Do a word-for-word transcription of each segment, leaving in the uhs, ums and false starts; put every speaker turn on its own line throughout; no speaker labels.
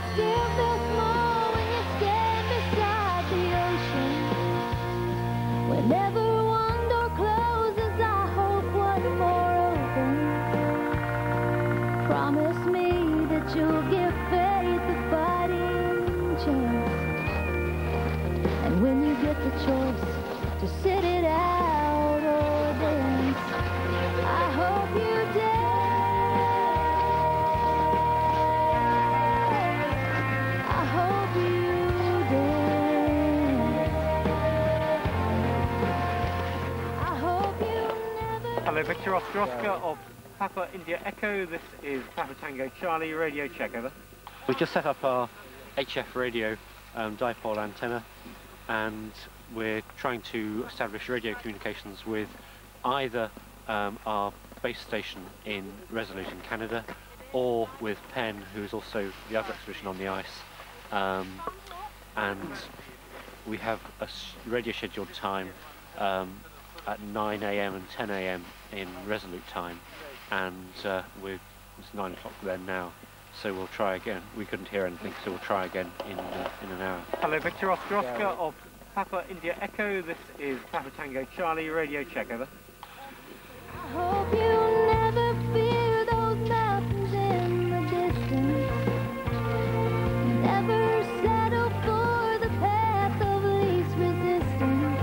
still feel small when you stand beside the ocean. Whenever one door closes, I hope one more opens. Promise me that you'll give faith a fighting chance. And when you get the choice to sit it out or dance, I hope you dance. I hope you dance. I hope you never...
Hello, Victor Oscar Oscar of Papa India Echo. This is Papa Tango Charlie, radio check, over. We've just set up our H F radio um, dipole antenna, and we're trying to establish radio communications with either um, our base station in Resolute in Canada, or with Penn, who is also the other expedition on the ice. Um, and we have a s radio scheduled time um, at nine A M and ten A M in Resolute time, and uh, we're, it's nine o'clock there now. So we'll try again. We couldn't hear anything, so we'll try again in uh, in an hour. Hello, Victor Oscar Oscar of Papa India Echo. This is Papa Tango Charlie, radio check, over.
I hope you never fear those mountains in the distance. Never settle for the path of least resistance.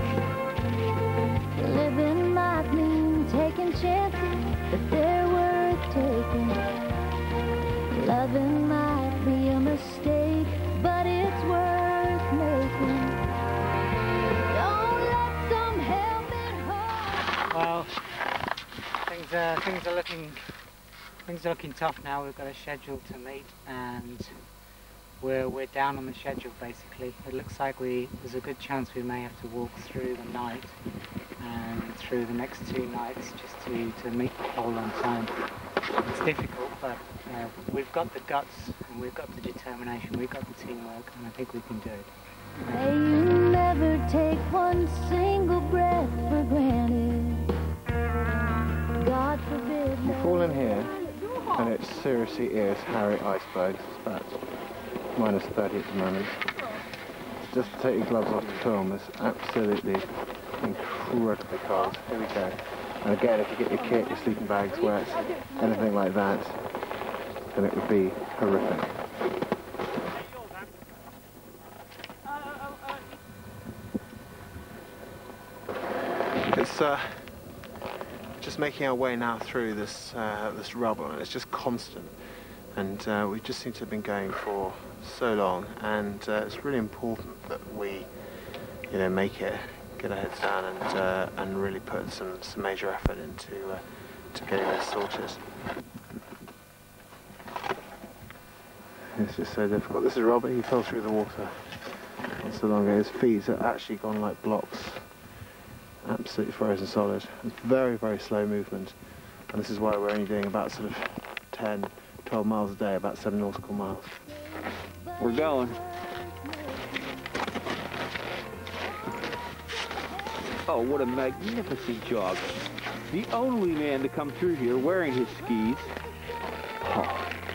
Living might mean taking chances, but they're worth taking. Loving might be a mistake, but it's worth making. Don't let some helping heart.
Well, things are things are looking things are looking tough now. We've got a schedule to meet, and we're we're down on the schedule basically. It looks like we there's a good chance we may have to walk through the night and through the next two nights just to to meet the pole on time. It's difficult, but uh, we've got the guts and we've got the determination, we've got the teamwork, and I think we can do it.
May you never take one single breath for granted. God forbid.
You fall in here, and it seriously is Harry Iceberg. It's about minus thirty at the moment. Just to take your gloves off to film, it's absolutely incredibly cold. Here we go. And again, if you get your kit, your sleeping bags wet, anything like that, then it would be horrific. It's uh, just making our way now through this uh, this rubble, and it's just constant. And uh, we just seem to have been going for so long, and uh, it's really important that we, you know, make it. Get our heads down and uh, and really put some some major effort into uh, to getting this sorted. It's just so difficult. This is Robert. He fell through the water not so long ago. His feet have actually gone like blocks, absolutely frozen solid. It's very very slow movement, and this is why we're only doing about sort of ten, twelve miles a day, about seven nautical miles.
We're going. Oh, what a magnificent job. The only man to come through here wearing his skis. Oh.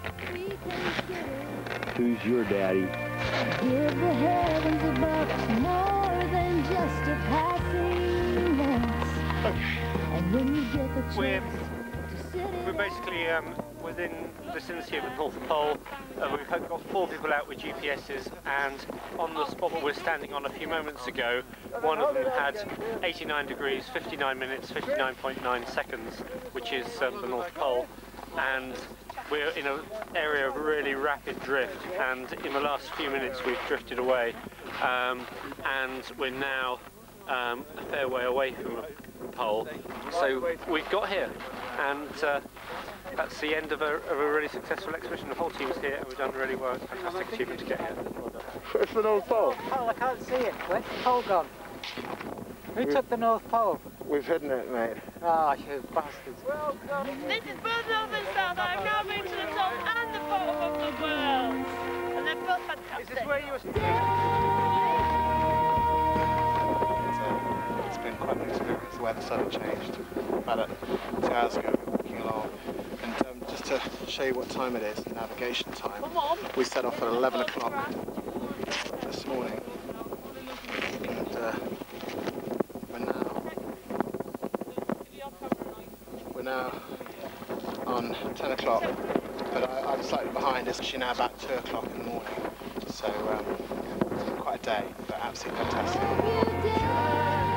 Who's your daddy?
Give the heavens above more than just a passing glance. And when you get the
We're,
chance to sit
we're basically um, within the vicinity of the North Pole. Uh, we've got four people out with G P S's, and on the spot that we're standing on a few moments ago, one of them had eighty-nine degrees, fifty-nine minutes, fifty-nine point nine seconds, which is um, the North Pole, and we're in an area of really rapid drift, and in the last few minutes we've drifted away, um, and we're now um, a fair way away from the pole. So we've got here, and uh, that's the end of a, of a really successful expedition. The whole team's here, and we've done really well. It's a fantastic achievement to get here.
It's the North Pole.
Oh, I can't see it. Where's the pole gone? Who
We've,
took the North Pole?
We've hidden it, mate.
Ah, oh, you bastards.
This is both North and South. I've now been to the top and the bottom of the world. And they're both fantastic.
Is this where you were
It's, uh, it's been quite an experience. The weather suddenly changed about uh, two hours ago, walking along. And um, just to show you what time it is, navigation time. We set off at eleven o'clock this morning, and uh, we're now we're now on ten o'clock, but I, I'm slightly behind. It's actually now about two o'clock in the morning, so um, quite a day, but absolutely fantastic.